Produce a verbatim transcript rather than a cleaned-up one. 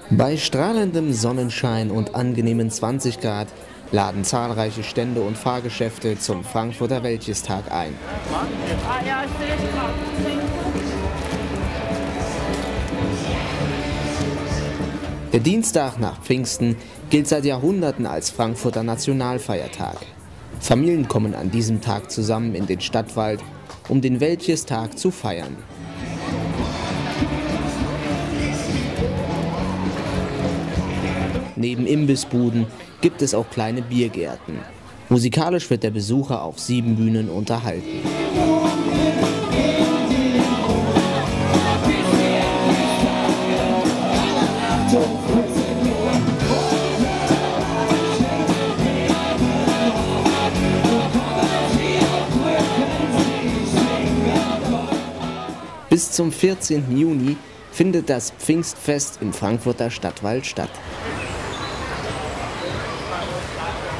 Bei strahlendem Sonnenschein und angenehmen zwanzig Grad laden zahlreiche Stände und Fahrgeschäfte zum Frankfurter Wäldchestag ein. Der Dienstag nach Pfingsten gilt seit Jahrhunderten als Frankfurter Nationalfeiertag. Familien kommen an diesem Tag zusammen in den Stadtwald, um den Wäldchestag zu feiern. Neben Imbissbuden gibt es auch kleine Biergärten. Musikalisch wird der Besucher auf sieben Bühnen unterhalten. Bis zum vierzehnten Juni findet das Pfingstfest im Frankfurter Stadtwald statt.